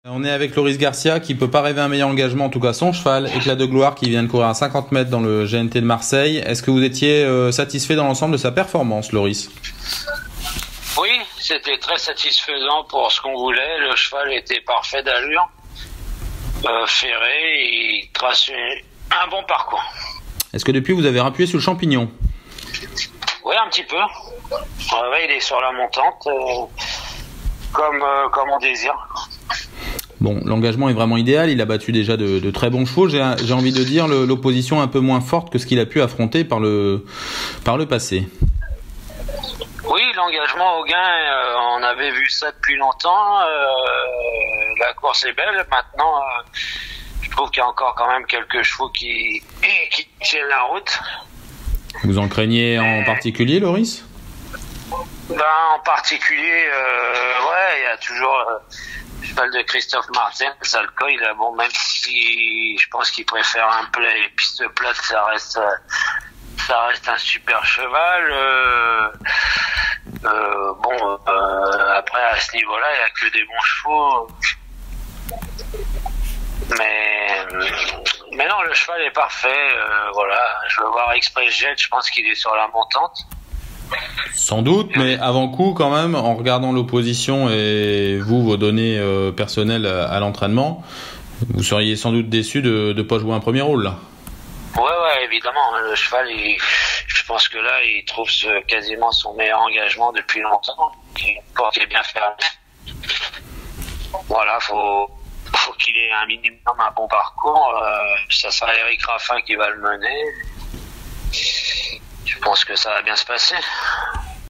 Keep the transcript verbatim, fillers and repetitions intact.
On est avec Loris Garcia qui peut pas rêver un meilleur engagement, en tout cas son cheval, Éclat de gloire, qui vient de courir à cinquante mètres dans le G N T de Marseille. Est-ce que vous étiez euh, satisfait dans l'ensemble de sa performance, Loris? Oui, c'était très satisfaisant pour ce qu'on voulait. Le cheval était parfait d'allure, euh, ferré, et il traçait un bon parcours. Est-ce que depuis vous avez rappuyé sur le champignon? Oui, un petit peu. Ouais, il est sur la montante, euh, comme, euh, comme on désire. Bon, l'engagement est vraiment idéal, il a battu déjà de, de très bons chevaux, j'ai, j'ai envie de dire l'opposition un peu moins forte que ce qu'il a pu affronter par le, par le passé. Oui, l'engagement au gain, euh, on avait vu ça depuis longtemps, euh, la course est belle, maintenant euh, je trouve qu'il y a encore quand même quelques chevaux qui, qui tiennent la route. Vous en craignez en particulier, Loris? Ben, en particulier, euh, ouais, il y a toujours... Euh, le cheval de Christophe Martin, Salco, il a bon, même si je pense qu'il préfère un plat et piste plate, ça reste, ça reste un super cheval. Euh, euh, bon, euh, après à ce niveau-là, il n'y a que des bons chevaux. Mais, mais non, le cheval est parfait. Euh, voilà, je veux voir Express Jet, je pense qu'il est sur la montante. Sans doute, mais avant coup quand même, en regardant l'opposition et vous, vos données euh, personnelles à, à l'entraînement, vous seriez sans doute déçu de ne pas jouer un premier rôle là. Ouais, ouais, évidemment. Le cheval, il, je pense que là, il trouve ce, quasiment son meilleur engagement depuis longtemps. Il est bien fermé. Voilà, faut, faut qu'il ait un minimum un bon parcours. Euh, ça sera Eric Raffin qui va le mener. Je pense que ça va bien se passer.